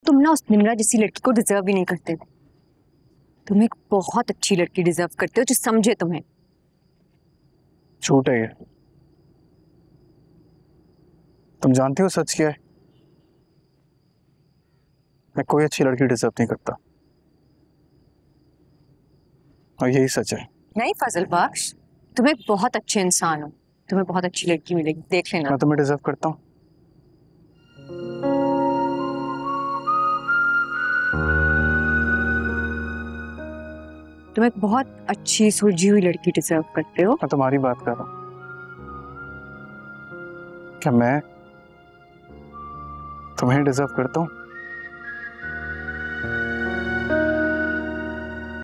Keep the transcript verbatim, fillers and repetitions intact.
तुम ना उस निम्रा जैसी लड़की को डिजर्व भी नहीं करते। तुम एक बहुत अच्छी लड़की डिजर्व करते हो जो समझे तुम्हें। झूठ है ये। तुम जानती हो सच क्या है? मैं कोई अच्छी लड़की डिजर्व नहीं करता, और यही सच है। नहीं फजल बख्श, तुम एक बहुत अच्छे इंसान हो, तुम्हें बहुत अच्छी लड़की मिलेगी, देख लेना। मैं तुम्हें डिजर्व करता हूँ। तुम एक बहुत अच्छी सुलझी हुई लड़की डिजर्व करते हो। मैं तुम्हारी बात कर रहा हूँ। क्या मैं तुम्हें डिजर्व करता हूँ?